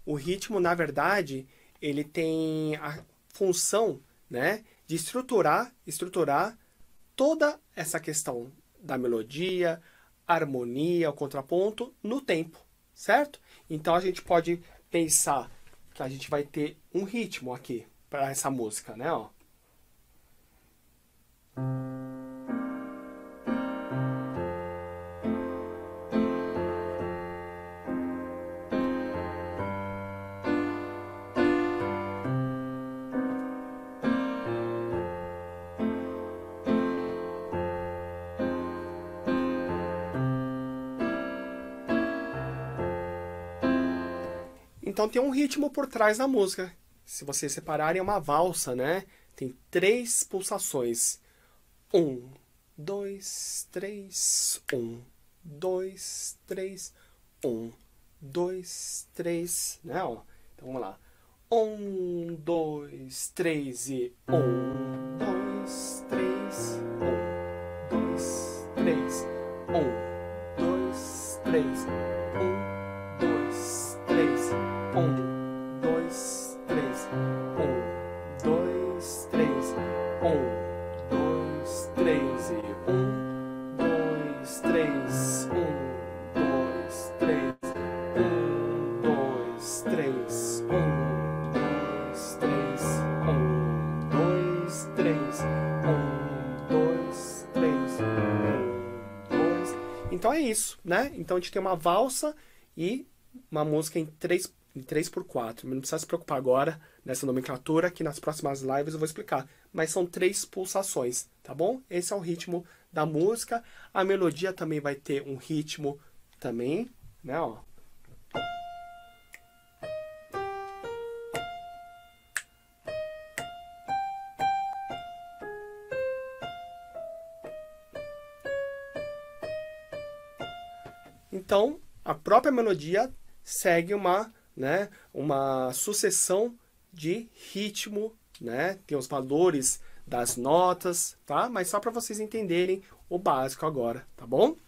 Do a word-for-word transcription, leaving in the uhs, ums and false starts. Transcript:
o ritmo, na verdade, ele tem a função, né, de estruturar, estruturar toda essa questão da melodia, harmonia, o contraponto no tempo, certo? Então a gente pode pensar que a gente vai ter um ritmo aqui para essa música, né, ó. Então tem um ritmo por trás da música. Se vocês separarem, é uma valsa, né? Tem três pulsações. Um, dois, três, um, dois, três, um, dois, três, né? Ó, então vamos lá. Um, dois, três e um, dois, três, um, dois, três, um, dois, três, um, dois, três. Um, dois, três, um, dois, três, um, dois, três e um, dois, três, um, dois, três, um, dois, três, um, dois, três, um, dois, três, um, dois, três, um, dois. Então é isso, né? Então a gente tem uma valsa e uma música em três em três por quatro. Não precisa se preocupar agora nessa nomenclatura, que nas próximas lives eu vou explicar. Mas são três pulsações, tá bom? Esse é o ritmo da música. A melodia também vai ter um ritmo também, né, ó. Então, a própria melodia segue uma, né, uma sucessão de ritmo, né? Tem os valores das notas, tá? Mas só para vocês entenderem o básico agora, tá bom?